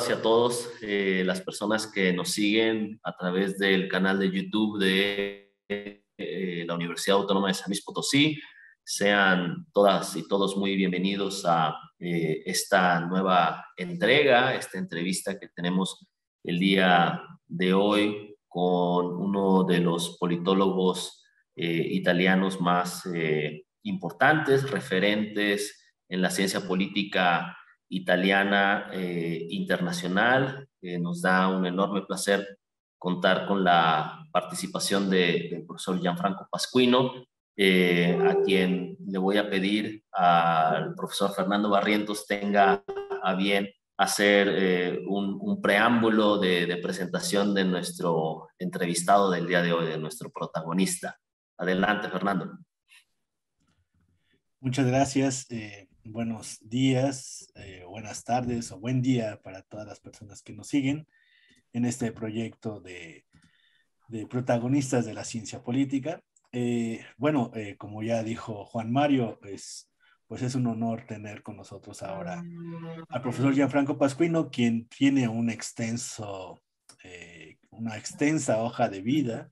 todas y a todos las personas que nos siguen a través del canal de YouTube de la Universidad Autónoma de San Luis Potosí. Sean todas y todos muy bienvenidos a esta nueva entrega, esta entrevista que tenemos el día de hoy con uno de los politólogos italianos más importantes, referentes en la ciencia política italiana internacional. Nos da un enorme placer contar con la participación del profesor Gianfranco Pasquino, a quien le voy a pedir al profesor Fernando Barrientos tenga a bien hacer un preámbulo de presentación de nuestro entrevistado del día de hoy, de nuestro protagonista. Adelante, Fernando. Muchas gracias. Buenos días, buenas tardes o buen día para todas las personas que nos siguen en este proyecto de protagonistas de la ciencia política. Como ya dijo Juan Mario, pues es un honor tener con nosotros ahora al profesor Gianfranco Pasquino, quien tiene una extensa hoja de vida.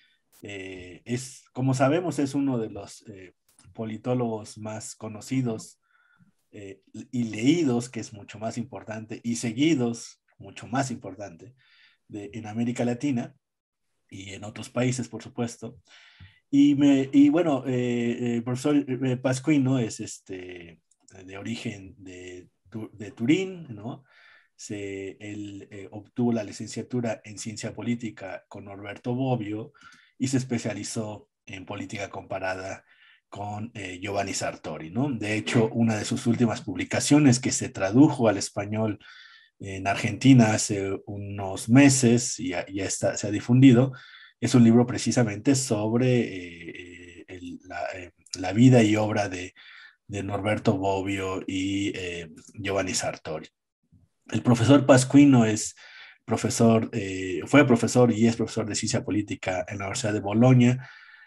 Como sabemos, es uno de los politólogos más conocidos y leídos, que es mucho más importante, y seguidos, mucho más importante, en América Latina y en otros países, por supuesto. El profesor Pasquino es de origen de Turín, ¿no? Él obtuvo la licenciatura en ciencia política con Norberto Bobbio y se especializó en política comparada con Giovanni Sartori, ¿no? De hecho, una de sus últimas publicaciones que se tradujo al español en Argentina hace unos meses y ya se ha difundido, es un libro precisamente sobre la vida y obra de Norberto Bobbio y Giovanni Sartori. El profesor Pasquino fue profesor y es profesor de ciencia política en la Universidad de Bolonia.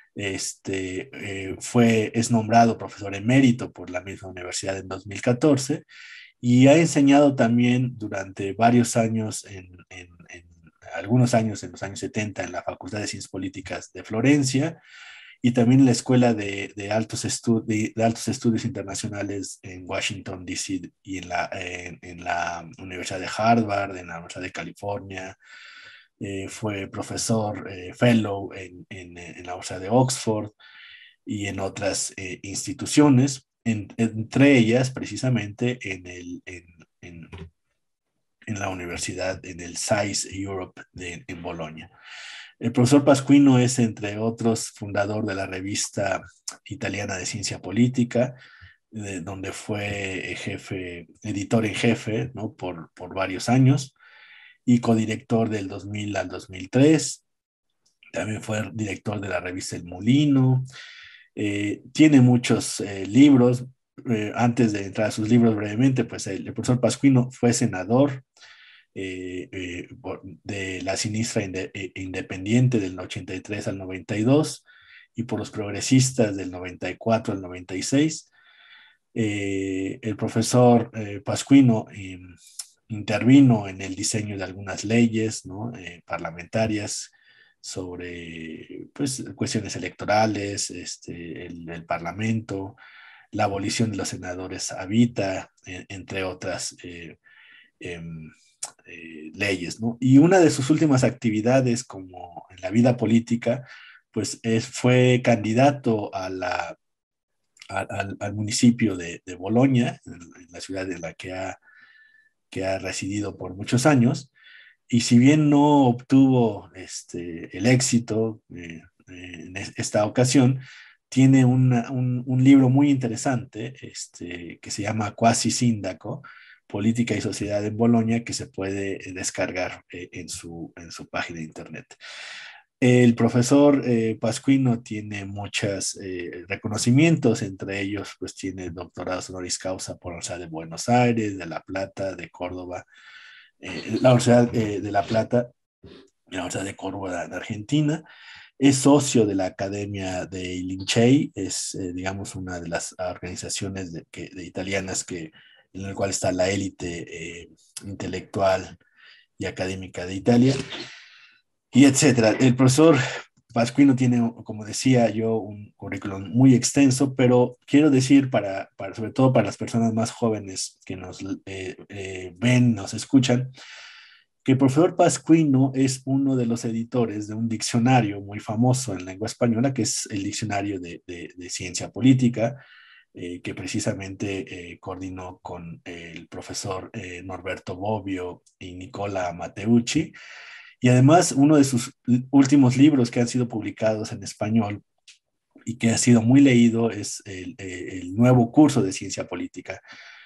Es nombrado profesor emérito por la misma universidad en 2014 y ha enseñado también durante varios años, algunos años en los años 70, en la Facultad de Ciencias Políticas de Florencia y también en la Escuela de Altos Estudios Internacionales en Washington, D.C. y en la Universidad de Harvard, en la Universidad de California. Fue profesor fellow en la Universidad de Oxford y en otras instituciones, entre ellas precisamente en la universidad, en el SAIS Europe en Bolonia. El profesor Pasquino es, entre otros, fundador de la revista italiana de ciencia política, donde fue editor en jefe, ¿no? por varios años, y codirector del 2000 al 2003. También fue director de la revista El Molino. Tiene muchos libros. Antes de entrar a sus libros brevemente, pues el profesor Pasquino fue senador de la Sinistra Independiente del 83 al 92 y por los progresistas del 94 al 96. El profesor Pasquino intervino en el diseño de algunas leyes, ¿no? Parlamentarias sobre pues, cuestiones electorales, el Parlamento, la abolición de los senadores a vita, entre otras leyes, ¿no? Y una de sus últimas actividades como en la vida política, pues fue candidato al municipio de Bolonia, en la ciudad en la que ha residido por muchos años, y si bien no obtuvo el éxito en esta ocasión, tiene un libro muy interesante que se llama Quasi Sindaco, Política y Sociedad en Bolonia, que se puede descargar en su página de internet. El profesor Pasquino tiene muchos reconocimientos, entre ellos pues tiene doctorados honoris causa por la Universidad de Buenos Aires, de La Plata, de Córdoba, la Universidad de La Plata, la Universidad de Córdoba de Argentina. Es socio de la Academia de Lincei, es digamos una de las organizaciones de italianas que en el cual está la élite intelectual y académica de Italia, y etcétera. El profesor Pasquino tiene, como decía yo, un currículum muy extenso, pero quiero decir, sobre todo para las personas más jóvenes que nos ven, nos escuchan, que el profesor Pasquino es uno de los editores de un diccionario muy famoso en lengua española, que es el Diccionario de Ciencia Política, que precisamente coordinó con el profesor Norberto Bobbio y Nicola Matteucci. Y además, uno de sus últimos libros que han sido publicados en español y que ha sido muy leído es el nuevo curso de ciencia política.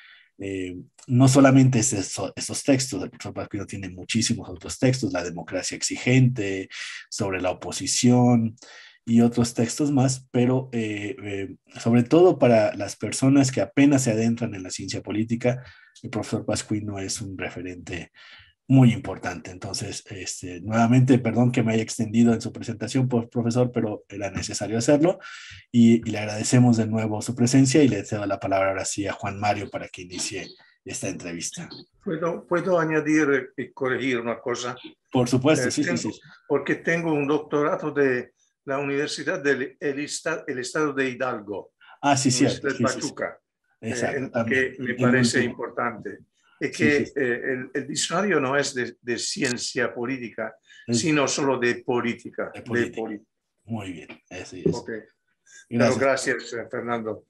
No solamente es esos textos, el profesor Pasquino tiene muchísimos otros textos, La democracia exigente, sobre la oposición y otros textos más, pero sobre todo para las personas que apenas se adentran en la ciencia política, el profesor Pasquino es un referente muy importante. Entonces, nuevamente, perdón que me haya extendido en su presentación, profesor, pero era necesario hacerlo y le agradecemos de nuevo su presencia y le cedo la palabra ahora sí a Juan Mario para que inicie esta entrevista. ¿Puedo añadir y corregir una cosa? Por supuesto, sí, sí, sí. Porque tengo un doctorado de la Universidad del Estado de Hidalgo. Ah, sí, cierto. De Pachuca, sí. Exacto, que me parece importante. Es que el diccionario no es de ciencia política, sino solo de política. Muy bien, así es. Okay. Gracias. Pero gracias, Fernando.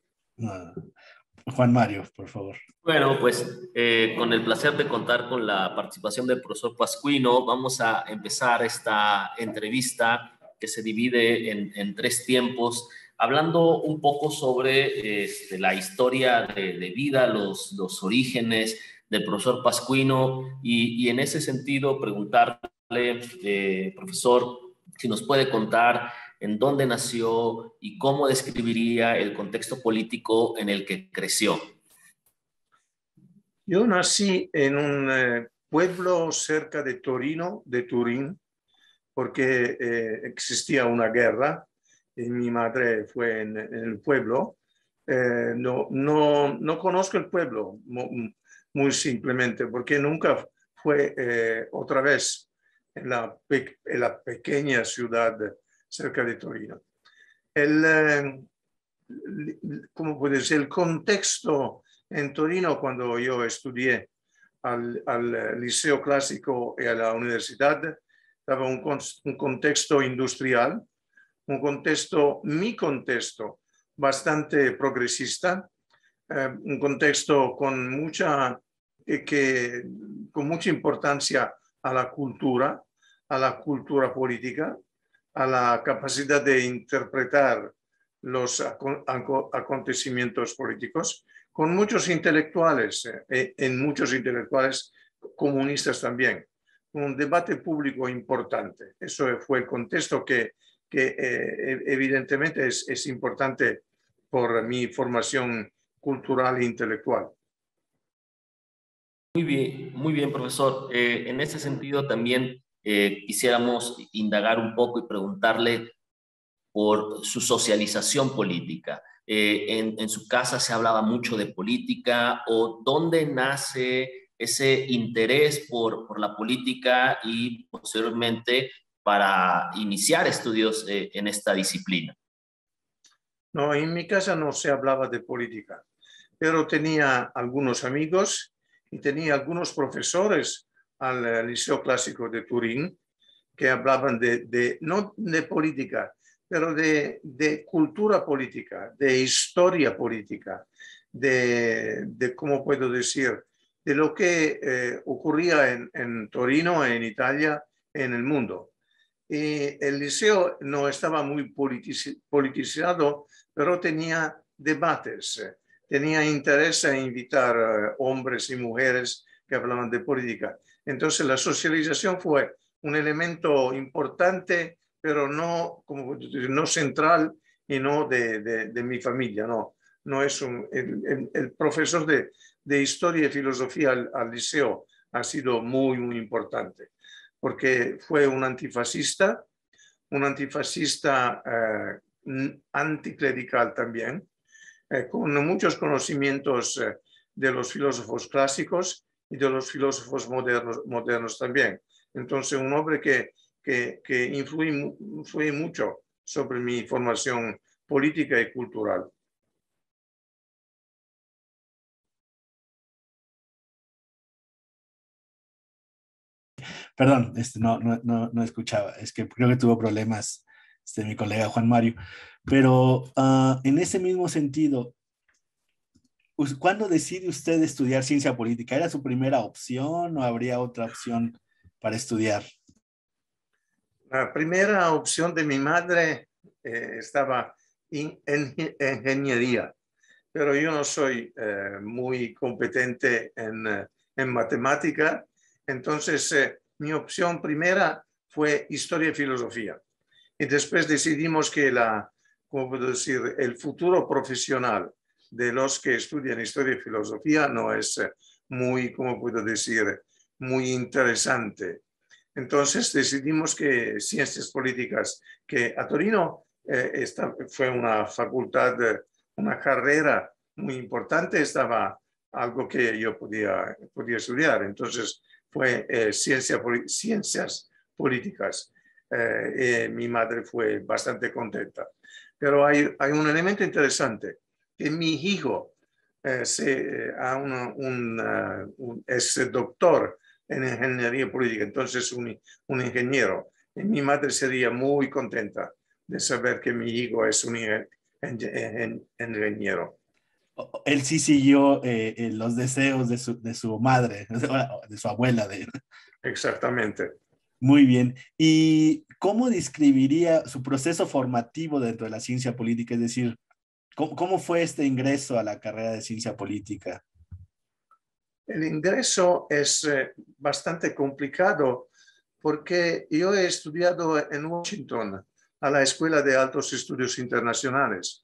Juan Mario, por favor. Bueno, pues con el placer de contar con la participación del profesor Pasquino, vamos a empezar esta entrevista que se divide en 3 tiempos, hablando un poco sobre la historia de vida, los orígenes del profesor Pasquino y en ese sentido preguntarle, profesor, si nos puede contar en dónde nació y cómo describiría el contexto político en el que creció. Yo nací en un pueblo cerca de Torino, de Turín, porque existía una guerra y mi madre fue en el pueblo. No conozco el pueblo muy simplemente porque nunca fue otra vez en la pequeña ciudad cerca de Torino. ¿Cómo puede decir? El contexto en Torino cuando yo estudié al Liceo Clásico y a la universidad estaba un contexto industrial, mi contexto bastante progresista, un contexto con mucha importancia a la cultura política, a la capacidad de interpretar los acontecimientos políticos, con muchos intelectuales, en muchos intelectuales comunistas también. Un debate público importante. Eso fue el contexto que evidentemente es importante por mi formación cultural e intelectual. Muy bien, profesor. En ese sentido también quisiéramos indagar un poco y preguntarle por su socialización política. En su casa se hablaba mucho de política, o dónde nace ese interés por la política y posteriormente para iniciar estudios en esta disciplina. No, en mi casa no se hablaba de política, pero tenía algunos amigos y tenía algunos profesores al Liceo Clásico de Turín que hablaban no de política, pero de cultura política, de historia política, de ¿cómo puedo decir?, de lo que ocurría en Torino, en Italia, en el mundo. Y el liceo no estaba muy politizado, pero tenía debates, tenía interés en invitar hombres y mujeres que hablaban de política. Entonces la socialización fue un elemento importante, pero no central y no de mi familia. No es el profesor de historia y filosofía al liceo ha sido muy, muy importante, porque fue un antifascista anticlerical también, con muchos conocimientos de los filósofos clásicos y de los filósofos modernos también. Entonces, un hombre que influye mucho sobre mi formación política y cultural. Perdón, no escuchaba, es que creo que tuvo problemas mi colega Juan Mario, pero en ese mismo sentido, ¿cuándo decide usted estudiar ciencia política? ¿Era su primera opción o habría otra opción para estudiar? La primera opción de mi madre estaba en ingeniería, pero yo no soy muy competente en matemática, entonces mi opción primera fue historia y filosofía. Y después decidimos que ¿cómo puedo decir? El futuro profesional de los que estudian historia y filosofía no es muy, ¿cómo puedo decir?, muy interesante. Entonces decidimos que ciencias políticas, que a Torino fue una facultad, una carrera muy importante, estaba algo que yo podía estudiar. Entonces fue ciencias políticas. Mi madre fue bastante contenta. Pero hay un elemento interesante, que mi hijo es doctor en ingeniería política, entonces un ingeniero. Y mi madre sería muy contenta de saber que mi hijo es un ingeniero. Él sí siguió los deseos de su madre, de su abuela. Exactamente. Muy bien. ¿Y cómo describiría su proceso formativo dentro de la ciencia política? Es decir, ¿cómo fue este ingreso a la carrera de ciencia política? El ingreso es bastante complicado porque yo he estudiado en Washington a la Escuela de Altos Estudios Internacionales.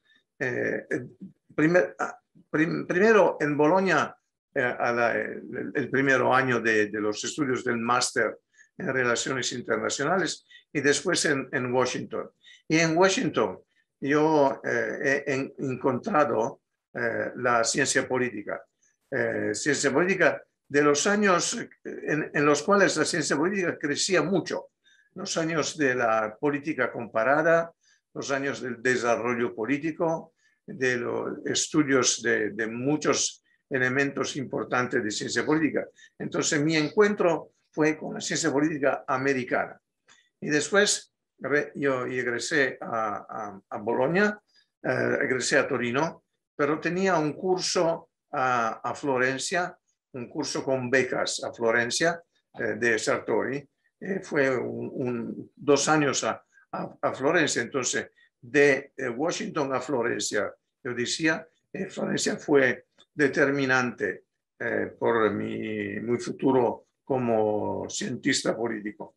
Primero en Bolonia, el primer año de los estudios del máster en Relaciones Internacionales, y después en Washington. Y en Washington yo he encontrado la ciencia política. Ciencia política de los años en los cuales la ciencia política crecía mucho. Los años de la política comparada, los años del desarrollo político, de los estudios de muchos elementos importantes de ciencia política. Entonces mi encuentro fue con la ciencia política americana. Y después yo egresé a Bolonia, egresé a Torino, pero tenía un curso a Florencia, un curso con becas a Florencia de Sartori. Fue 2 años a Florencia, entonces de Washington a Florencia. Yo decía, Florencia fue determinante por mi futuro como cientista político.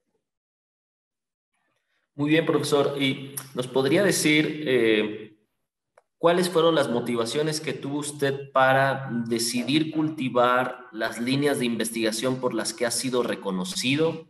Muy bien, profesor. ¿Y nos podría decir cuáles fueron las motivaciones que tuvo usted para decidir cultivar las líneas de investigación por las que ha sido reconocido?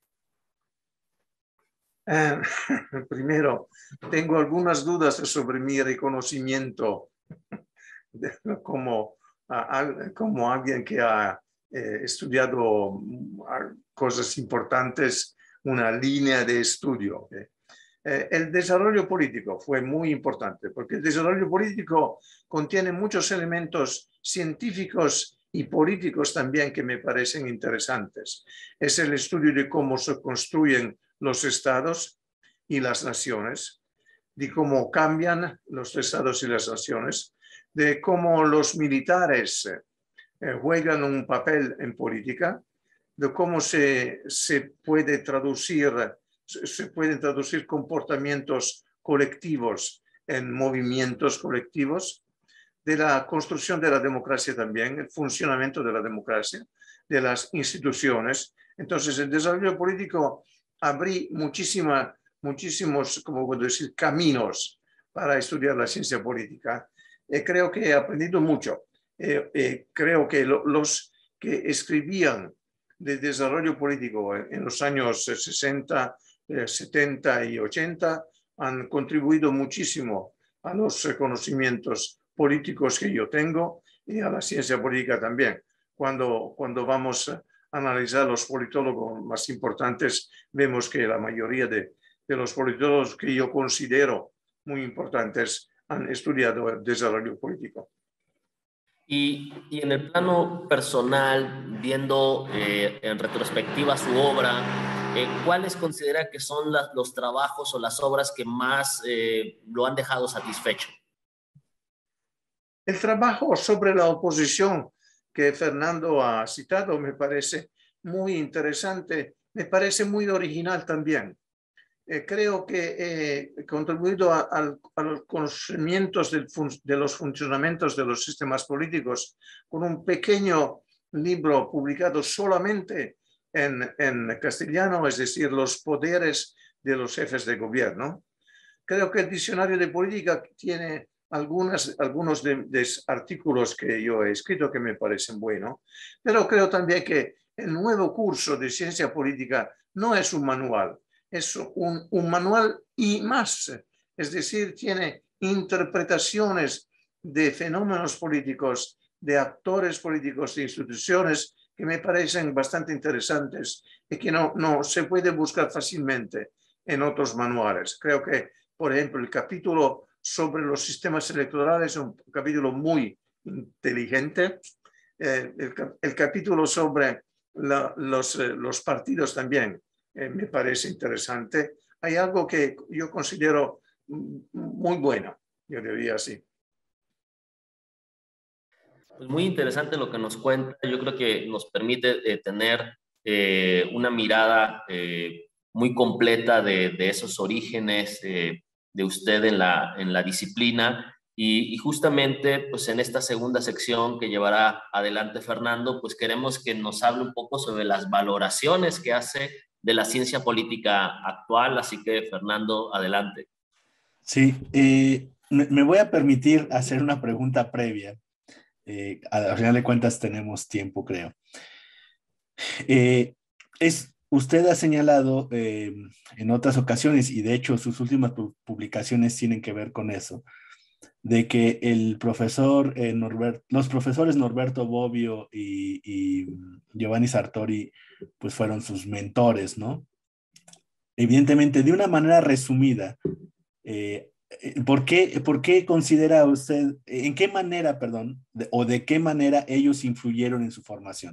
Primero, tengo algunas dudas sobre mi reconocimiento como alguien que ha estudiado cosas importantes, una línea de estudio. El desarrollo político fue muy importante porque el desarrollo político contiene muchos elementos científicos y políticos también que me parecen interesantes. Es el estudio de cómo se construyen los estados y las naciones, de cómo cambian los estados y las naciones, de cómo los militares juegan un papel en política, de cómo se pueden traducir comportamientos colectivos en movimientos colectivos, de la construcción de la democracia también, el funcionamiento de la democracia, de las instituciones. Entonces, el desarrollo político abrí muchísimos, como puedo decir, caminos para estudiar la ciencia política. Creo que he aprendido mucho. Creo que los que escribían de desarrollo político en los años 60, 70 y 80 han contribuido muchísimo a los conocimientos políticos que yo tengo y a la ciencia política también. Cuando vamos a analizar los politólogos más importantes, vemos que la mayoría de los politólogos que yo considero muy importantes han estudiado el desarrollo político. Y en el plano personal, viendo en retrospectiva su obra, ¿cuáles considera que son los trabajos o las obras que más lo han dejado satisfecho? El trabajo sobre la oposición que Fernando ha citado me parece muy interesante, me parece muy original también. Creo que he contribuido a los conocimientos de los funcionamientos de los sistemas políticos con un pequeño libro publicado solamente en castellano, es decir, los poderes de los jefes de gobierno. Creo que el diccionario de política tiene algunos de artículos que yo he escrito que me parecen buenos, pero creo también que el nuevo curso de ciencia política no es un manual, es un manual y más, es decir, tiene interpretaciones de fenómenos políticos, de actores políticos, de instituciones que me parecen bastante interesantes y que no se puede buscar fácilmente en otros manuales. Creo que, por ejemplo, el capítulo sobre los sistemas electorales es un capítulo muy inteligente. El capítulo sobre los partidos también me parece interesante. Hay algo que yo considero muy bueno, yo diría así. Pues muy interesante lo que nos cuenta. Yo creo que nos permite tener una mirada muy completa de esos orígenes de usted en la disciplina. Y justamente pues en esta segunda sección que llevará adelante Fernando, pues queremos que nos hable un poco sobre las valoraciones que hace de la ciencia política actual. Así que, Fernando, adelante. Sí, me voy a permitir hacer una pregunta previa. Al final de cuentas tenemos tiempo, creo. Usted ha señalado en otras ocasiones, y de hecho sus últimas publicaciones tienen que ver con eso, de que el profesor los profesores Norberto Bobbio y Giovanni Sartori pues fueron sus mentores, ¿no? Evidentemente, de una manera resumida, ¿por qué considera usted, en qué manera, perdón, o de qué manera ellos influyeron en su formación?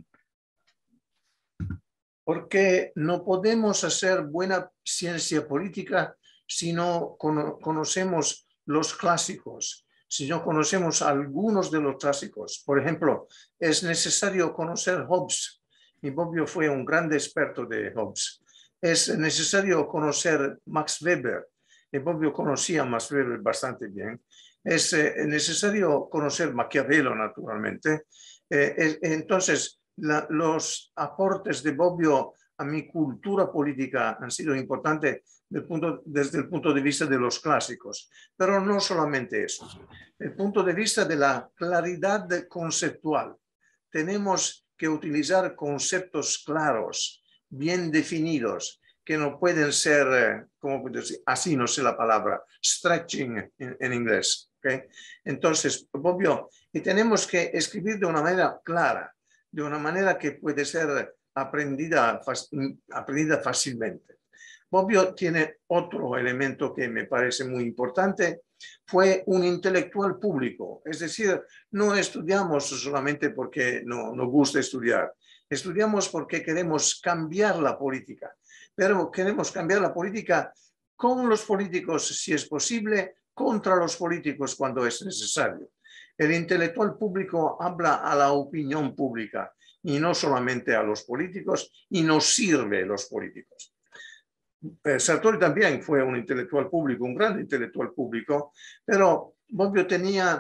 Porque no podemos hacer buena ciencia política si no conocemos los clásicos, si no conocemos algunos de los clásicos. Por ejemplo, es necesario conocer Hobbes, y Bobbio fue un gran experto de Hobbes. Es necesario conocer Max Weber, y Bobbio conocía a Max Weber bastante bien. Es necesario conocer Maquiavelo, naturalmente. Entonces, los aportes de Bobbio a mi cultura política han sido importantes desde el punto de vista de los clásicos, pero no solamente eso. El punto de vista de la claridad conceptual. Tenemos que utilizar conceptos claros, bien definidos, que no pueden ser, ¿cómo puedo decir? Así no sé la palabra, stretching en inglés. ¿Okay? Entonces, Bobbio, y tenemos que escribir de una manera clara, de una manera que puede ser aprendida fácilmente. Bobbio tiene otro elemento que me parece muy importante, fue un intelectual público, es decir, no estudiamos solamente porque nos gusta estudiar, estudiamos porque queremos cambiar la política, pero queremos cambiar la política con los políticos si es posible, contra los políticos cuando es necesario. El intelectual público habla a la opinión pública y no solamente a los políticos, y nos sirve a los políticos. Sartori también fue un intelectual público, un gran intelectual público, pero Bobbio tenía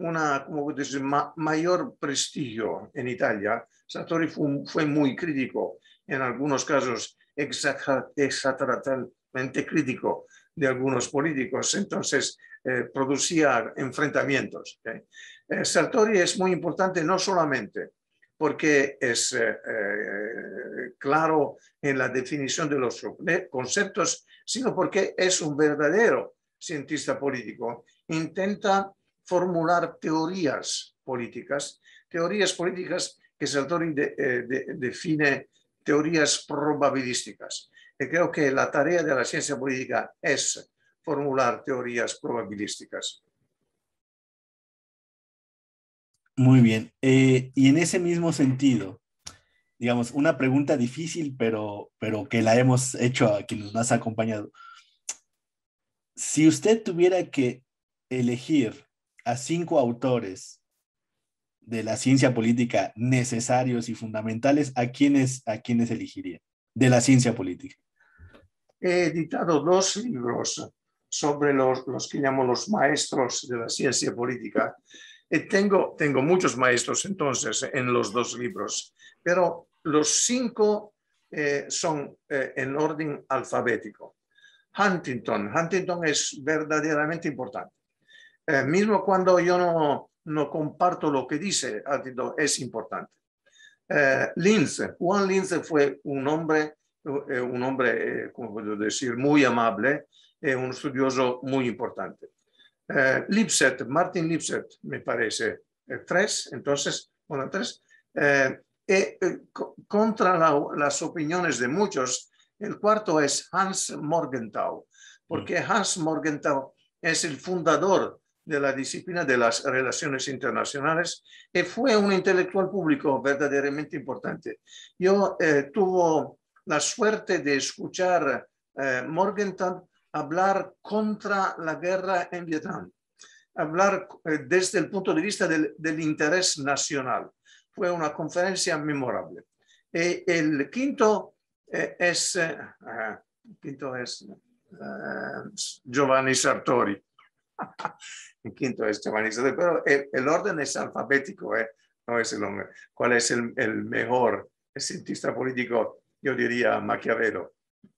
mayor prestigio en Italia. Sartori fue muy crítico, en algunos casos exageradamente crítico de algunos políticos, entonces producía enfrentamientos. Sartori es muy importante no solamente porque es claro en la definición de los conceptos, sino porque es un verdadero cientista político. Intenta formular teorías políticas que Sartori define teorías probabilísticas. Y creo que la tarea de la ciencia política es formular teorías probabilísticas. Muy bien. Y en ese mismo sentido, digamos, una pregunta difícil, pero que la hemos hecho a quienes nos ha acompañado. Si usted tuviera que elegir a 5 autores de la ciencia política necesarios y fundamentales, ¿a quiénes elegiría de la ciencia política? He editado 2 libros sobre los que llamo los maestros de la ciencia política. Tengo muchos maestros entonces en los 2 libros, pero los 5 son en orden alfabético. Huntington es verdaderamente importante. Mismo cuando yo no comparto lo que dice Huntington, es importante. Juan Lindsay fue un hombre, como puedo decir, muy amable, un estudioso muy importante. Martin Lipset, me parece, 3, entonces, bueno, 3. Contra las opiniones de muchos, el cuarto es Hans Morgenthau, porque Hans Morgenthau es el fundador de la disciplina de las relaciones internacionales y fue un intelectual público verdaderamente importante. Yo tuve la suerte de escuchar Morgenthau hablar contra la guerra en Vietnam, hablar desde el punto de vista del interés nacional. Fue una conferencia memorable. El quinto es Giovanni Sartori. El quinto es Giovanni Sartori, pero el orden es alfabético, no es el hombre. ¿Cuál es el mejor cientista político? Yo diría Maquiavelo.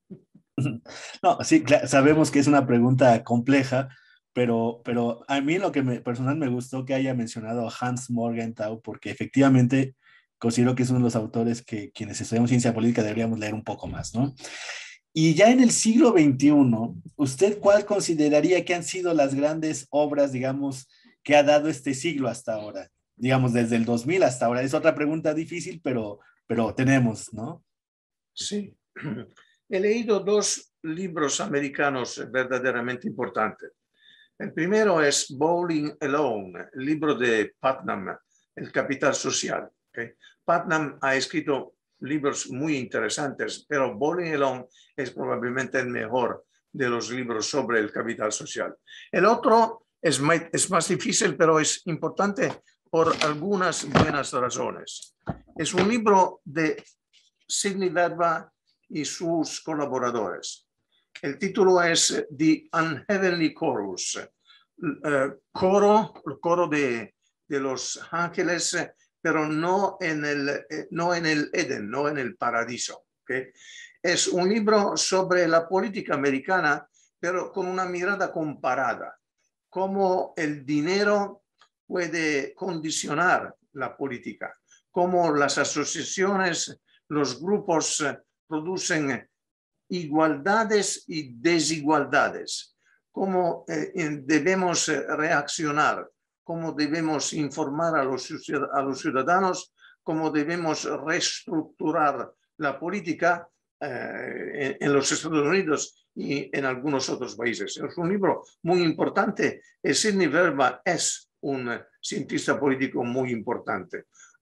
No, sí, sabemos que es una pregunta compleja, pero a mí lo que personal me gustó que haya mencionado a Hans Morgenthau, porque efectivamente considero que es uno de los autores que quienes estudiamos ciencia política deberíamos leer un poco más, ¿no? Y ya en el siglo XXI, ¿usted cuál consideraría que han sido las grandes obras, digamos, que ha dado este siglo hasta ahora? Digamos, desde el 2000 hasta ahora. Es otra pregunta difícil, pero tenemos, ¿no? Sí. He leído 2 libros americanos verdaderamente importantes. El primero es Bowling Alone, el libro de Putnam, El Capital Social. ¿Okay? Putnam ha escrito libros muy interesantes, pero Bowling Alone es probablemente el mejor de los libros sobre el capital social. El otro es más difícil, pero es importante por algunas buenas razones. Es un libro de Sidney Verba y sus colaboradores. El título es The Unheavenly Chorus, el coro de los ángeles, pero no en el Edén, no en el paraíso. ¿Okay? Es un libro sobre la política americana, pero con una mirada comparada, cómo el dinero puede condicionar la política, cómo las asociaciones, los grupos producen igualdades y desigualdades, cómo debemos reaccionar, cómo debemos informar a los ciudadanos, cómo debemos reestructurar la política en los Estados Unidos y en algunos otros países. Es un libro muy importante. Sidney Verba es un cientista político muy importante.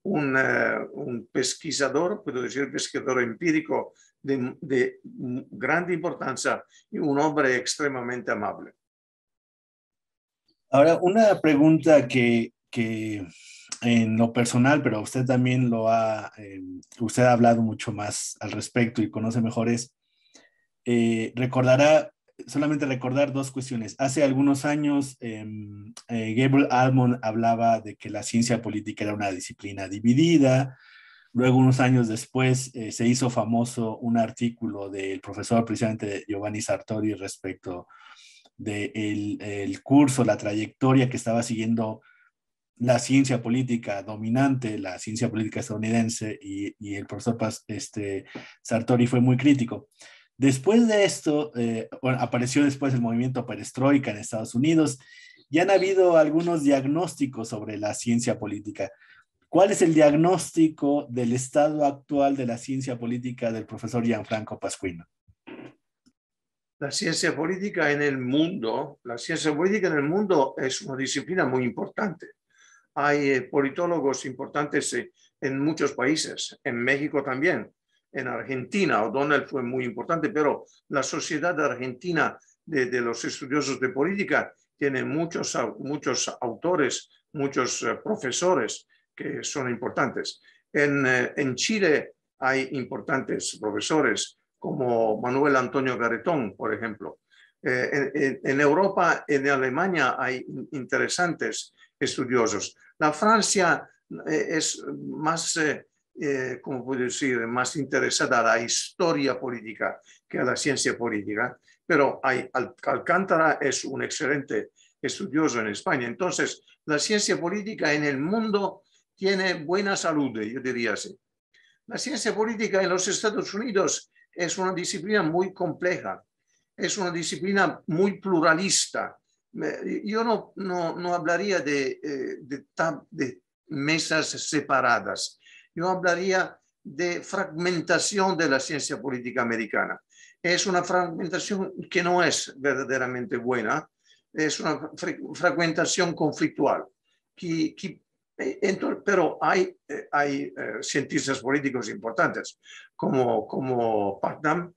Un pesquisador, puedo decir pesquisador empírico de grande importancia y un hombre extremadamente amable. Ahora, una pregunta que en lo personal, pero usted también usted ha hablado mucho más al respecto y conoce mejor solamente recordar 2 cuestiones. Hace algunos años, Gabriel Almond hablaba de que la ciencia política era una disciplina dividida. Luego, unos años después, se hizo famoso un artículo del profesor precisamente Giovanni Sartori respecto del curso, la trayectoria que estaba siguiendo la ciencia política dominante, la ciencia política estadounidense, y el profesor Sartori fue muy crítico. Después de esto, apareció después el movimiento perestroika en Estados Unidos, y han habido algunos diagnósticos sobre la ciencia política. ¿Cuál es el diagnóstico del estado actual de la ciencia política del profesor Gianfranco Pasquino? La ciencia política en el mundo es una disciplina muy importante. Hay politólogos importantes en muchos países, en México también, en Argentina. O'Donnell fue muy importante, pero la Sociedad Argentina de los Estudiosos de Política tiene muchos autores, muchos profesores que son importantes. En Chile hay importantes profesores, como Manuel Antonio Garretón, por ejemplo. En Europa, en Alemania, hay interesantes estudiosos. La Francia es más, ¿cómo puedo decir?, más interesada a la historia política que a la ciencia política, pero Alcántara es un excelente estudioso en España. Entonces, la ciencia política en el mundo tiene buena salud, yo diría así. La ciencia política en los Estados Unidos es una disciplina muy compleja, es una disciplina muy pluralista. Yo no hablaría de mesas separadas, yo hablaría de fragmentación de la ciencia política americana. Es una fragmentación que no es verdaderamente buena, es una fragmentación conflictual, pero hay cientistas políticos importantes como Putnam,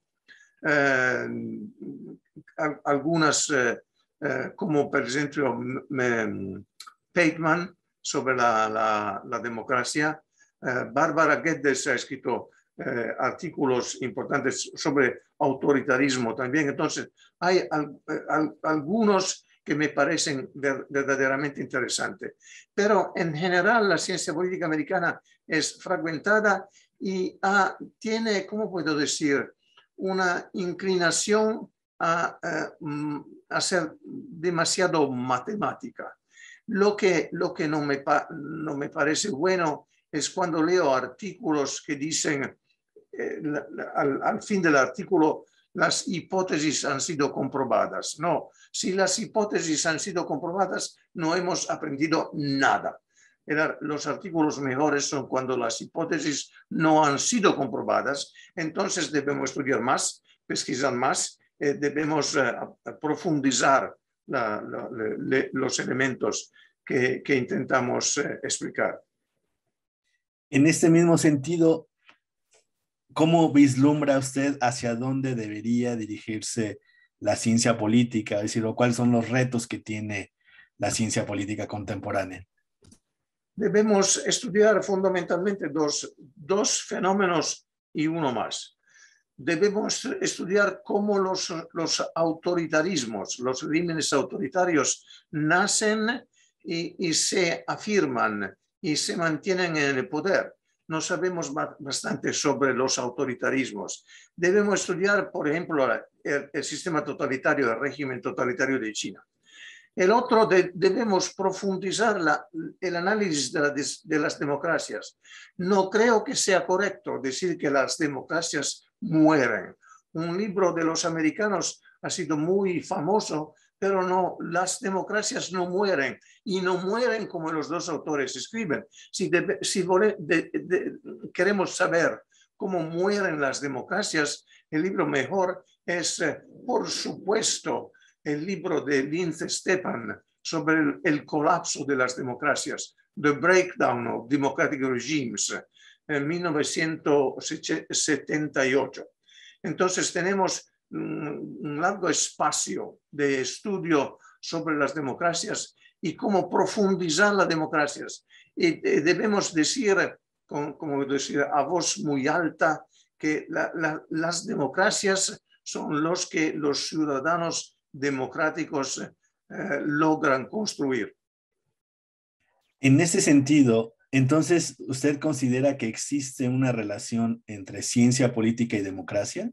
algunas como por ejemplo Pateman sobre la democracia. Bárbara Geddes ha escrito artículos importantes sobre autoritarismo también. Entonces hay algunos que me parecen verdaderamente interesantes. Pero en general la ciencia política americana es fragmentada y tiene, ¿cómo puedo decir?, una inclinación a ser demasiado matemática. Lo que no me parece bueno es cuando leo artículos que dicen, al fin del artículo, las hipótesis han sido comprobadas. No, si las hipótesis han sido comprobadas, no hemos aprendido nada. Los artículos mejores son cuando las hipótesis no han sido comprobadas, entonces debemos estudiar más, pesquisar más, debemos profundizar los elementos que intentamos explicar. En este mismo sentido, ¿cómo vislumbra usted hacia dónde debería dirigirse la ciencia política? Es decir, ¿cuáles son los retos que tiene la ciencia política contemporánea? Debemos estudiar fundamentalmente dos fenómenos y uno más. Debemos estudiar cómo los autoritarismos, los regímenes autoritarios nacen y se afirman y se mantienen en el poder. No sabemos bastante sobre los autoritarismos. Debemos estudiar, por ejemplo, el sistema totalitario, el régimen totalitario de China. El otro, debemos profundizar el análisis de las democracias. No creo que sea correcto decir que las democracias mueren. Un libro de los americanos ha sido muy famoso, pero no, las democracias no mueren, y no mueren como los dos autores escriben. Si queremos saber cómo mueren las democracias, el libro mejor es, por supuesto, el libro de Lindsay Stepan sobre el colapso de las democracias, The Breakdown of Democratic Regimes, en 1978. Entonces tenemos un largo espacio de estudio sobre las democracias y cómo profundizar las democracias. Y debemos decir, como decir a voz muy alta, que las democracias son los que los ciudadanos democráticos logran construir. En ese sentido, entonces, ¿usted considera que existe una relación entre ciencia política y democracia?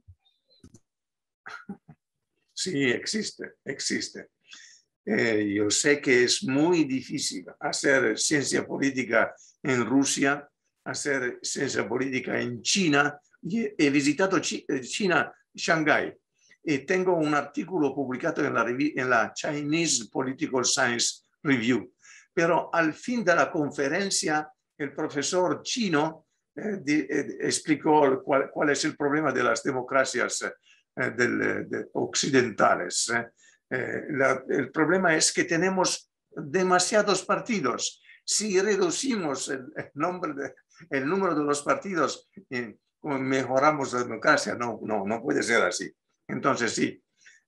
Sí, existe. Yo sé que es muy difícil hacer ciencia política en Rusia, hacer ciencia política en China. He visitado China, Shanghái. y tengo un artículo publicado en la Chinese Political Science Review. Pero al fin de la conferencia, el profesor chino explicó cuál es el problema de las democracias occidentales. El problema es que tenemos demasiados partidos. Si reducimos el número de los partidos, mejoramos la democracia. No puede ser así. Entonces sí,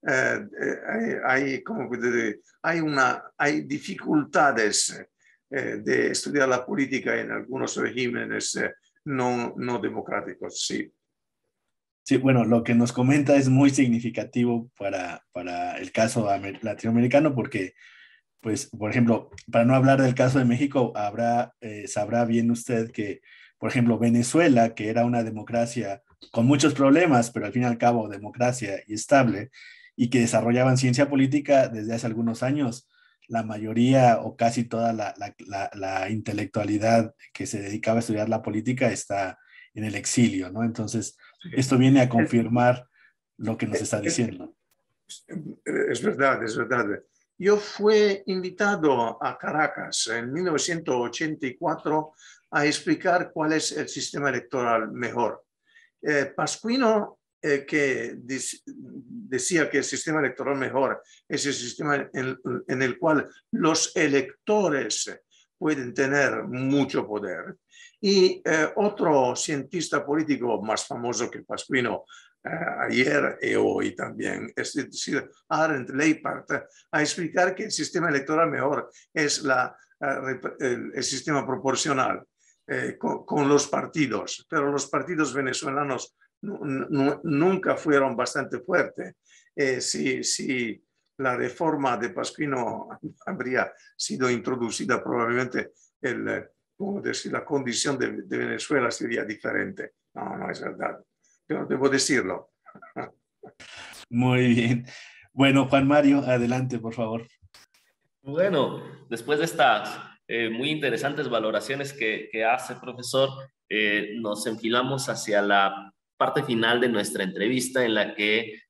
hay dificultades de estudiar la política en algunos regímenes no democráticos, sí. Sí, bueno, lo que nos comenta es muy significativo para el caso latinoamericano porque, pues, por ejemplo, para no hablar del caso de México, sabrá bien usted que, por ejemplo, Venezuela, que era una democracia con muchos problemas, pero al fin y al cabo democracia y estable, y que desarrollaban ciencia política desde hace algunos años, la mayoría o casi toda la intelectualidad que se dedicaba a estudiar la política está en el exilio, ¿no? Entonces, esto viene a confirmar lo que nos está diciendo. Es verdad, es verdad. Yo fui invitado a Caracas en 1984 a explicar cuál es el sistema electoral mejor. Pascuino, que decía que el sistema electoral mejor es el sistema en el cual los electores pueden tener mucho poder. Y otro cientista político más famoso que Pascuino ayer y hoy también, es decir, Arendt Leipart, a explicar que el sistema electoral mejor es el sistema proporcional con los partidos, pero los partidos venezolanos nunca fueron bastante fuertes. Si la reforma de Pascuino habría sido introducida, probablemente la condición de Venezuela sería diferente. No es verdad, pero debo decirlo. Muy bien. Bueno, Juan Mario, adelante, por favor. Bueno, después de estas muy interesantes valoraciones que hace, profesor, nos enfilamos hacia la parte final de nuestra entrevista en la que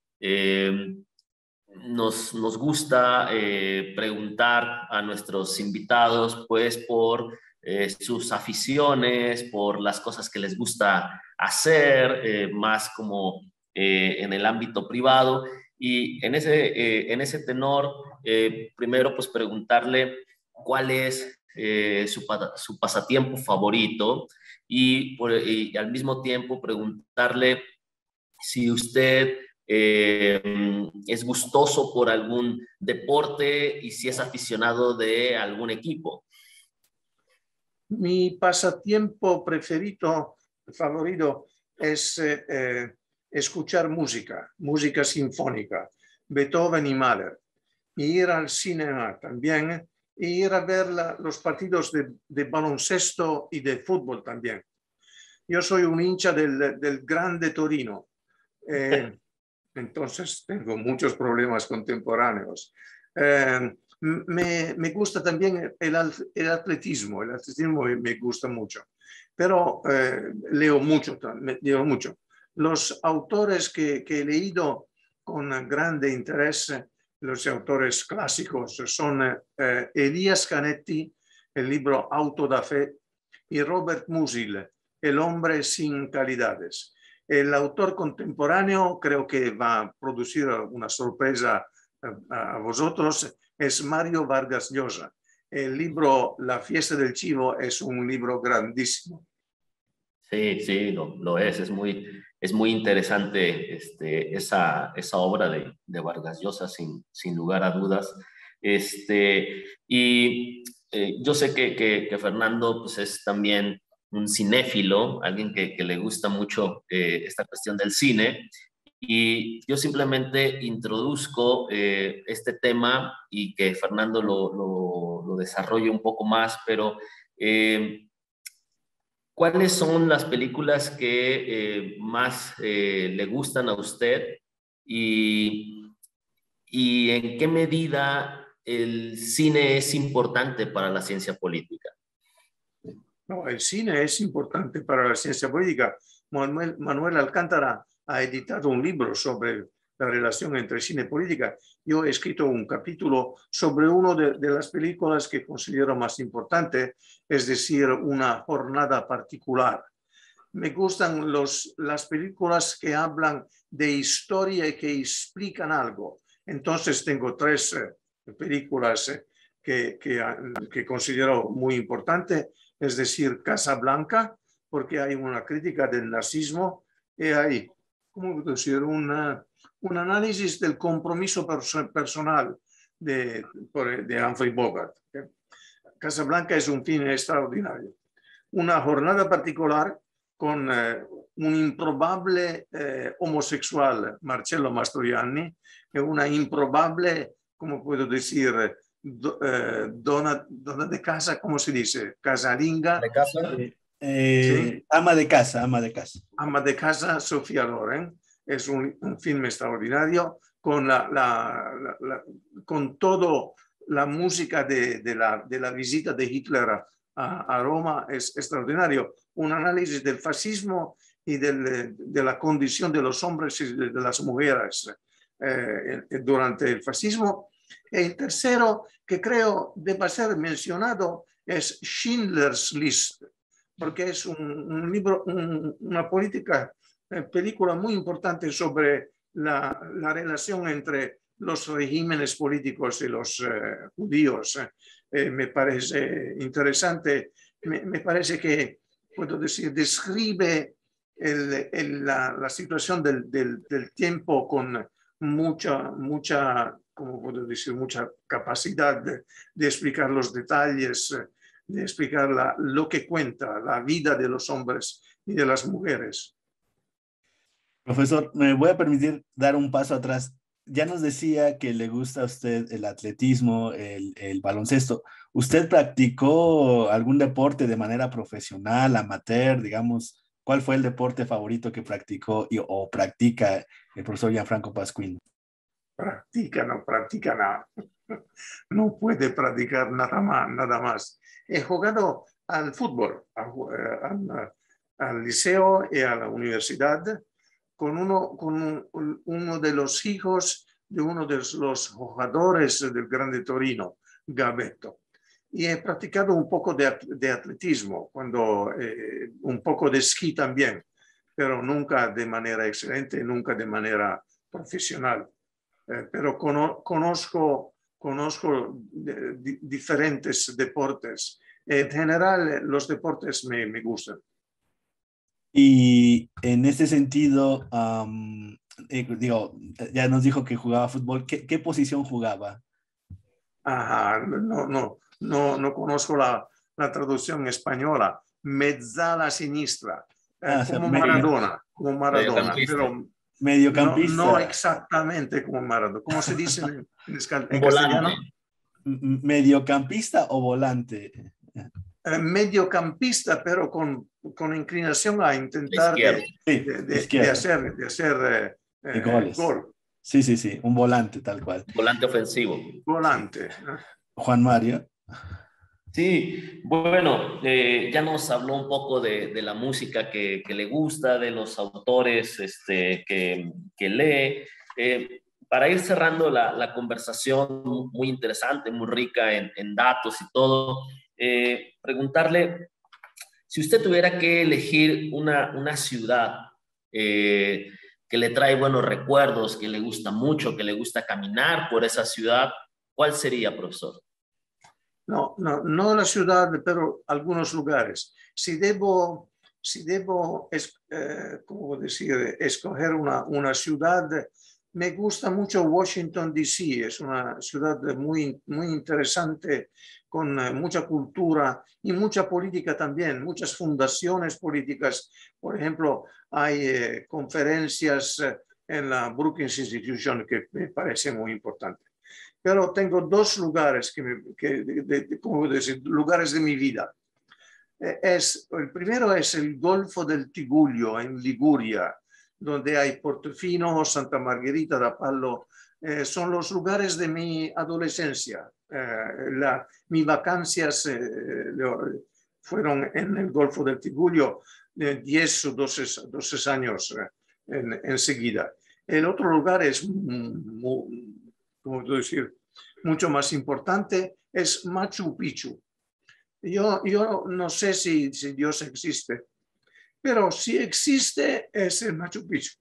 nos gusta preguntar a nuestros invitados, pues, por sus aficiones, por las cosas que les gusta hacer, más como en el ámbito privado. Y en ese tenor, primero, pues, preguntarle cuál es su pasatiempo favorito y al mismo tiempo preguntarle si usted es gustoso por algún deporte y si es aficionado de algún equipo. Mi pasatiempo favorito es escuchar música sinfónica, Beethoven y Mahler, y ir al cine también, y ir a ver los partidos de baloncesto y de fútbol también. Yo soy un hincha del Grande Torino, entonces tengo muchos problemas contemporáneos. Me gusta también el atletismo me gusta mucho, pero leo mucho. Los autores que he leído con grande interés, los autores clásicos, son Elias Canetti, el libro Auto da Fe, y Robert Musil, El hombre sin calidades. El autor contemporáneo, creo que va a producir una sorpresa a vosotros, es Mario Vargas Llosa. El libro La fiesta del chivo es un libro grandísimo. Sí, lo es. Es muy interesante esa obra de Vargas Llosa, sin lugar a dudas. Y yo sé que Fernando, pues, es también un cinéfilo, alguien que le gusta mucho esta cuestión del cine. Y yo simplemente introduzco este tema y que Fernando lo desarrolle un poco más, pero ¿cuáles son las películas que más le gustan a usted y en qué medida el cine es importante para la ciencia política? No, el cine es importante para la ciencia política. Manuel Alcántara ha editado un libro sobre la relación entre cine y política, yo he escrito un capítulo sobre una de las películas que considero más importante, es decir, Una jornada particular. Me gustan las películas que hablan de historia y que explican algo. Entonces tengo tres películas que considero muy importantes, es decir, Casablanca, porque hay una crítica del nazismo y hay, ¿cómo decir?, un análisis del compromiso personal de Humphrey Bogart. Casablanca es un film extraordinario. Una jornada particular con un improbable homosexual, Marcello Mastroianni, e una improbable, ¿cómo puedo decir?, dona de casa, ¿cómo se dice? Casalinga. ¿De casa? ¿Sí? Ama de casa, ama de casa. Ama de casa, Sofía Loren. Es un film extraordinario con, con todo la música de la visita de Hitler a Roma, es extraordinario. Un análisis del fascismo y de la condición de los hombres y de las mujeres durante el fascismo. El tercero, que creo deba ser mencionado, es Schindler's List, porque es un libro, una película muy importante sobre la relación entre los regímenes políticos y los judíos. Me parece interesante, me parece que, puedo decir, describe la situación del tiempo con mucha, como puedo decir, mucha capacidad de explicar los detalles, de explicar lo que cuenta la vida de los hombres y de las mujeres. Profesor, me voy a permitir dar un paso atrás. Ya nos decía que le gusta a usted el atletismo, el baloncesto. ¿Usted practicó algún deporte de manera profesional, amateur, digamos? ¿Cuál fue el deporte favorito que practicó o practica el profesor Gianfranco Pasquino? No practica nada. No puede practicar nada más. He jugado al fútbol, al liceo y a la universidad con uno de los hijos de uno de los jugadores del Grande Torino, Gabetto. Y he practicado un poco de atletismo, un poco de esquí también, pero nunca de manera excelente, nunca de manera profesional. Pero conozco diferentes deportes. En general, los deportes me gustan. Y en ese sentido, digo, ya nos dijo que jugaba fútbol. ¿Qué posición jugaba? Ajá, no conozco la traducción española. Mezzala sinistra, como Maradona, pero mediocampista. no exactamente como Maradona. ¿Cómo se dice en castellano? Volante. ¿Mediocampista o volante? Mediocampista, pero con inclinación a intentar de hacer goles. Gol. Sí, un volante tal cual. Volante ofensivo. Volante. Juan Mario. Sí, bueno, ya nos habló un poco de la música que le gusta, de los autores que lee. Para ir cerrando la conversación, muy interesante, muy rica en datos y todo, preguntarle, si usted tuviera que elegir una ciudad que le trae buenos recuerdos, que le gusta mucho, que le gusta caminar por esa ciudad, ¿cuál sería, profesor? No la ciudad, pero algunos lugares. Si debo ¿cómo decir? Escoger una ciudad, me gusta mucho Washington, D.C. Es una ciudad muy interesante, con mucha cultura y mucha política también, muchas fundaciones políticas. Por ejemplo, hay conferencias en la Brookings Institution que me parecen muy importantes. Pero tengo dos lugares ¿cómo decir? Lugares de mi vida. El primero es el Golfo del Tigullio en Liguria, donde hay Portofino, Santa Margherita da Pallo. Son los lugares de mi adolescencia. Mis vacancias fueron en el Golfo del Tigullio 10 o 12 años enseguida. El otro lugar es, ¿cómo decir?, mucho más importante, es Machu Picchu. Yo no sé si Dios existe, pero si existe es el Machu Picchu.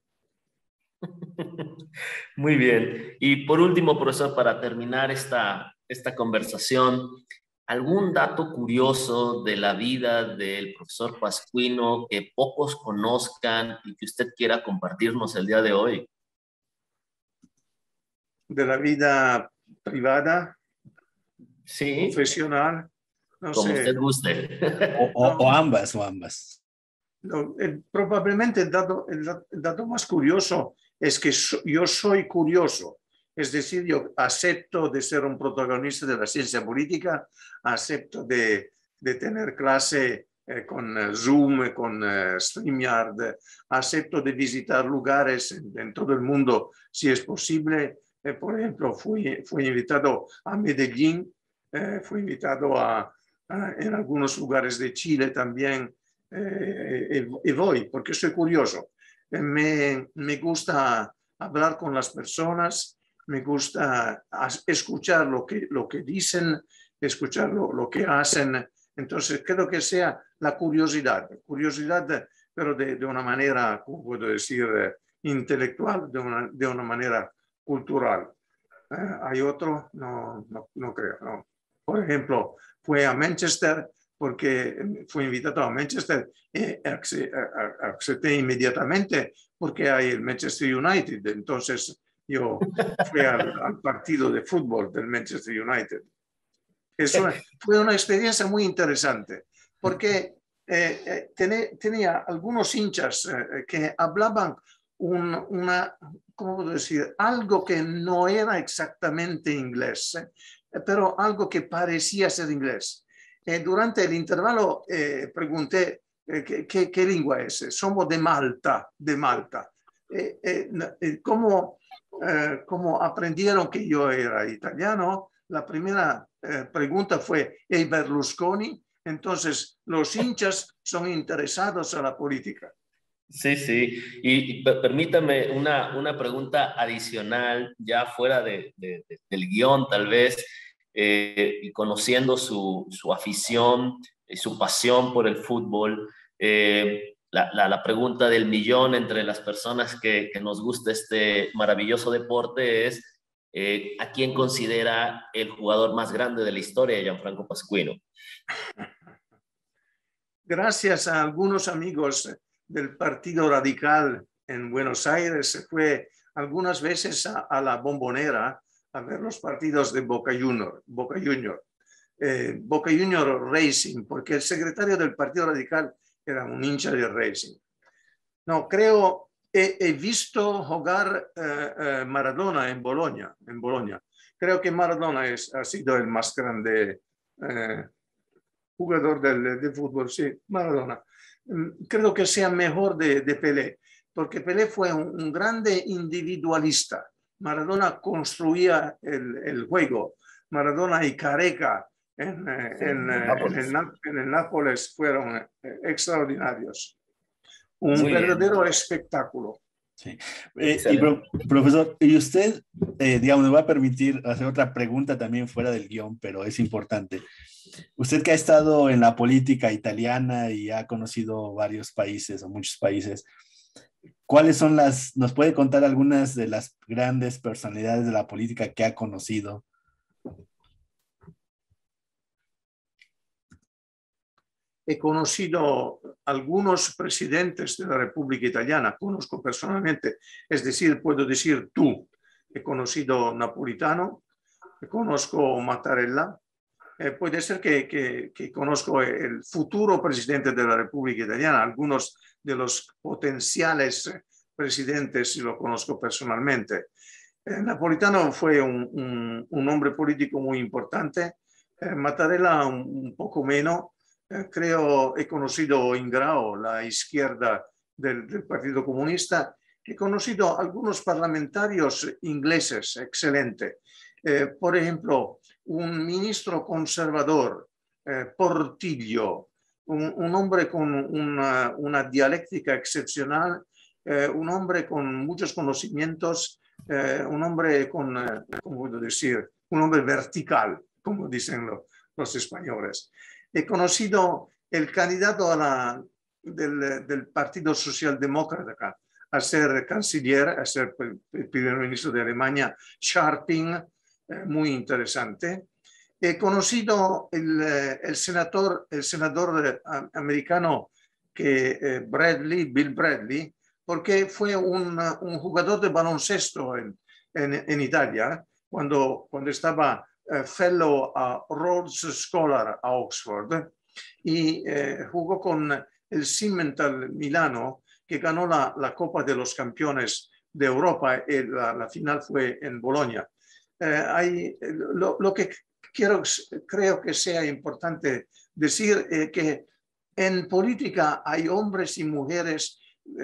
Muy bien. Y por último, profesor, para terminar esta conversación, ¿algún dato curioso de la vida del profesor Pascuino que pocos conozcan y que usted quiera compartirnos el día de hoy? De la vida privada, Sí, profesional, no como sé. usted guste. O ambas, o ambas. Probablemente el dato más curioso es que yo soy curioso. Es decir, yo acepto de ser un protagonista de la ciencia política, acepto de tener clase con Zoom, con StreamYard, acepto de visitar lugares en todo el mundo si es posible. Por ejemplo, fui invitado a Medellín, fui invitado en algunos lugares de Chile también. Y voy porque soy curioso. Me gusta hablar con las personas, me gusta escuchar lo que dicen, escuchar lo que hacen. Entonces, creo que sea la curiosidad, pero de una manera, ¿cómo puedo decir?, intelectual, de una manera cultural. ¿Hay otro? No creo. No. Por ejemplo, fue a Manchester porque fui invitado a Manchester y acepté inmediatamente porque hay el Manchester United. Entonces yo fui al partido de fútbol del Manchester United. Fue una experiencia muy interesante porque tenía algunos hinchas que hablaban ¿cómo puedo decir? Algo que no era exactamente inglés, pero algo que parecía ser inglés. Durante el intervalo pregunté ¿qué lengua es? Somos de Malta, de Malta. ¿Cómo aprendieron que yo era italiano? La primera pregunta fue ¿y Berlusconi? Entonces, los hinchas son interesados en la política. Sí, sí. Y permítame una pregunta adicional, ya fuera del guión, tal vez, y conociendo su afición y su pasión por el fútbol. La pregunta del millón entre las personas que nos gusta este maravilloso deporte es, ¿a quién considera el jugador más grande de la historia de Gianfranco Pascuino? Gracias a algunos amigos del Partido Radical en Buenos Aires, se fue algunas veces a la Bombonera a ver los partidos de Boca Junior Racing, porque el secretario del Partido Radical era un hincha de Racing. No, creo, he visto jugar Maradona en Bologna. Creo que Maradona ha sido el más grande jugador de fútbol, sí, Maradona. Creo que sea mejor de Pelé, porque Pelé fue un grande individualista. Maradona construía el juego. Maradona y Careca en el Nápoles fueron extraordinarios. Un Muy bien. verdadero espectáculo. Sí. Profesor, y usted, digamos, me va a permitir hacer otra pregunta también fuera del guión, pero es importante. Usted que ha estado en la política italiana y ha conocido varios países o muchos países, ¿cuáles son nos puede contar algunas de las grandes personalidades de la política que ha conocido? He conocido algunos presidentes de la República Italiana, conozco personalmente, es decir, puedo decir tú. He conocido Napolitano, conozco Mattarella, puede ser que conozco el futuro presidente de la República Italiana, algunos de los potenciales presidentes lo conozco personalmente. Napolitano fue un hombre político muy importante, Mattarella un poco menos. Creo he conocido Ingrao, la izquierda del Partido Comunista. He conocido algunos parlamentarios ingleses, excelente. Por ejemplo, un ministro conservador, Portillo, un hombre con una dialéctica excepcional, un hombre con muchos conocimientos, un hombre con, ¿cómo puedo decir? Un hombre vertical, como dicen los españoles. He conocido el candidato del Partido Socialdemócrata a ser canciller, a ser el primer ministro de Alemania, Scharping, muy interesante. He conocido el senador americano Bill Bradley, porque fue un jugador de baloncesto en Italia, cuando estaba fellow Rhodes Scholar a Oxford, y jugó con el Simmental Milano, que ganó la Copa de los Campeones de Europa, y la final fue en Bolonia. Lo que creo que sea importante decir es que en política hay hombres y mujeres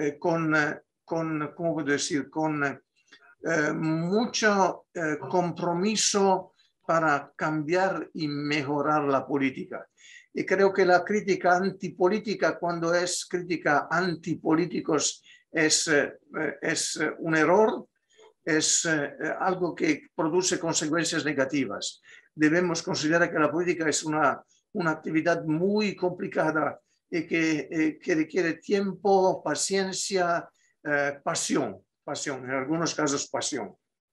¿cómo puedo decir? Con mucho compromiso para cambiar y mejorar la política. Y creo que la crítica antipolítica, cuando es crítica antipolíticos, es un error, es algo que produce consecuencias negativas. Debemos considerar que la política es una actividad muy complicada y que requiere tiempo, paciencia, pasión, en algunos casos pasión.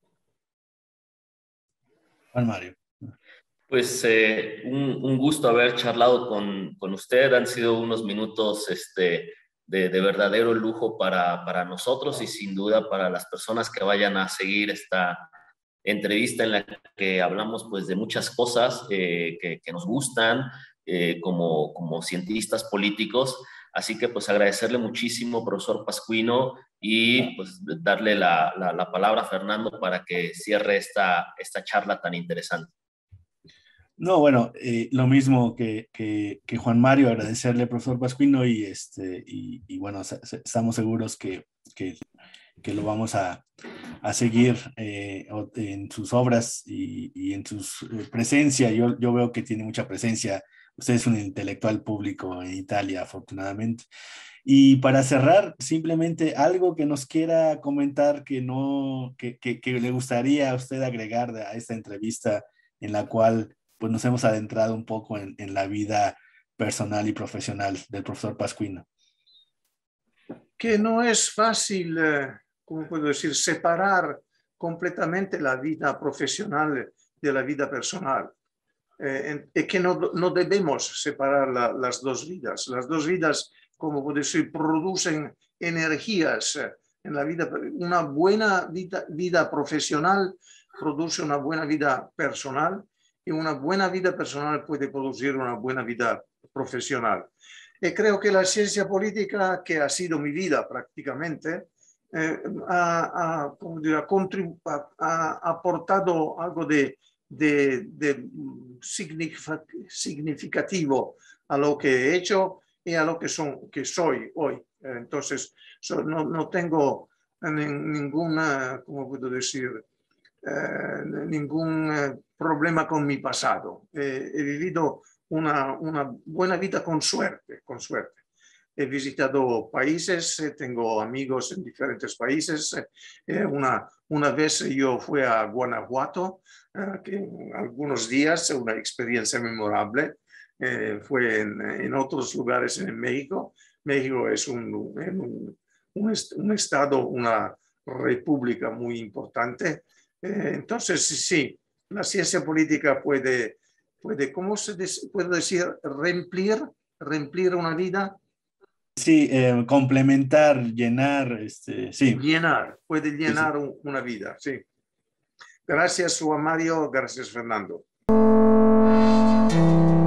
Juan Mario. Pues un gusto haber charlado con usted. Han sido unos minutos de verdadero lujo para nosotros y sin duda para las personas que vayan a seguir esta entrevista en la que hablamos pues de muchas cosas que nos gustan como cientistas políticos. Así que pues agradecerle muchísimo, profesor Pascuino, y pues darle la palabra a Fernando para que cierre esta charla tan interesante. No, bueno, lo mismo que Juan Mario, agradecerle al profesor Pascuino y bueno, estamos seguros que lo vamos a seguir en sus obras y en su presencia. Yo veo que tiene mucha presencia. Usted es un intelectual público en Italia, afortunadamente. Y para cerrar, simplemente algo que nos quiera comentar que le gustaría a usted agregar a esta entrevista en la cual pues nos hemos adentrado un poco en la vida personal y profesional del profesor Pascuino. Que no es fácil, ¿cómo puedo decir?, separar completamente la vida profesional de la vida personal. Es que no debemos separar las dos vidas. Las dos vidas, como puedo decir, producen energías en la vida. Una buena vida profesional produce una buena vida personal, y una buena vida personal puede producir una buena vida profesional. Y creo que la ciencia política, que ha sido mi vida prácticamente, ha aportado algo de significativo a lo que he hecho y a lo que soy hoy. Entonces, no tengo ninguna, ¿cómo puedo decir?, ningún problema con mi pasado. He vivido una buena vida con suerte. He visitado países, tengo amigos en diferentes países. Una vez yo fui a Guanajuato, que algunos días, una experiencia memorable. Fue en otros lugares en México. México es un estado, una república muy importante. Entonces, sí, la ciencia política puede ¿cómo puedo decir? Remplir una vida. Sí, complementar, llenar, sí. Puede llenar sí. Una vida, sí. Gracias, Juan Mario. Gracias, Fernando.